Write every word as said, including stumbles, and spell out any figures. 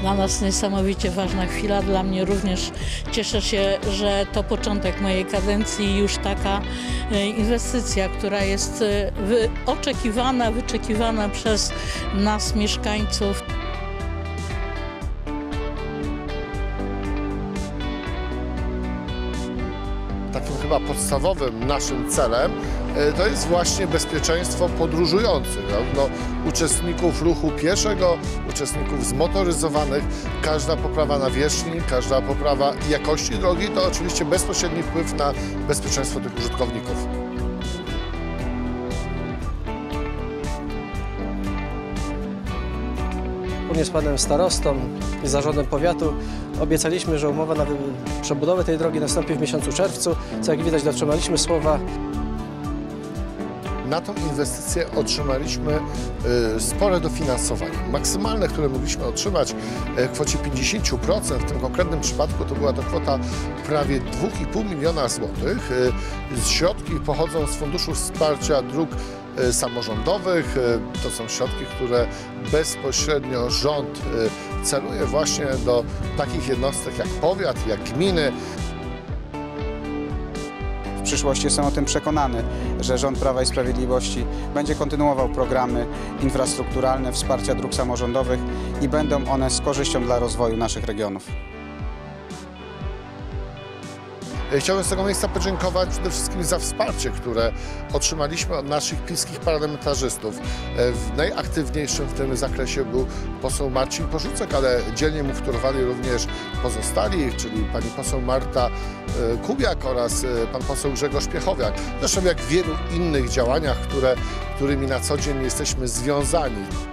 dla nas niesamowicie ważna chwila. Dla mnie również cieszę się, że to początek mojej kadencji i już taka inwestycja, która jest oczekiwana, wyczekiwana przez nas, mieszkańców. Takim chyba podstawowym naszym celem to jest właśnie bezpieczeństwo podróżujących, no, uczestników ruchu pieszego, uczestników zmotoryzowanych. Każda poprawa nawierzchni, każda poprawa jakości drogi to oczywiście bezpośredni wpływ na bezpieczeństwo tych użytkowników. Wspólnie z panem starostą i zarządem powiatu obiecaliśmy, że umowa na przebudowę tej drogi nastąpi w miesiącu czerwcu, co jak widać dotrzymaliśmy słowa. Na tą inwestycję otrzymaliśmy y, spore dofinansowanie. Maksymalne, które mogliśmy otrzymać w kwocie pięćdziesiąt procent, w tym konkretnym przypadku to była to kwota prawie dwa i pół miliona złotych. Y, środki pochodzą z Funduszu Wsparcia Dróg y, Samorządowych. Y, to są środki, które bezpośrednio rząd y, celuje właśnie do takich jednostek jak powiat, jak gminy. W przyszłości jestem o tym przekonany, że rząd Prawa i Sprawiedliwości będzie kontynuował programy infrastrukturalne wsparcia dróg samorządowych i będą one z korzyścią dla rozwoju naszych regionów. Chciałbym z tego miejsca podziękować przede wszystkim za wsparcie, które otrzymaliśmy od naszych pilskich parlamentarzystów. Najaktywniejszym w tym zakresie był poseł Marcin Porzucek, ale dzielnie mu wtórowali również pozostali, czyli pani poseł Marta Kubiak oraz pan poseł Grzegorz Piechowiak. Zresztą jak w wielu innych działaniach, które, którymi na co dzień jesteśmy związani.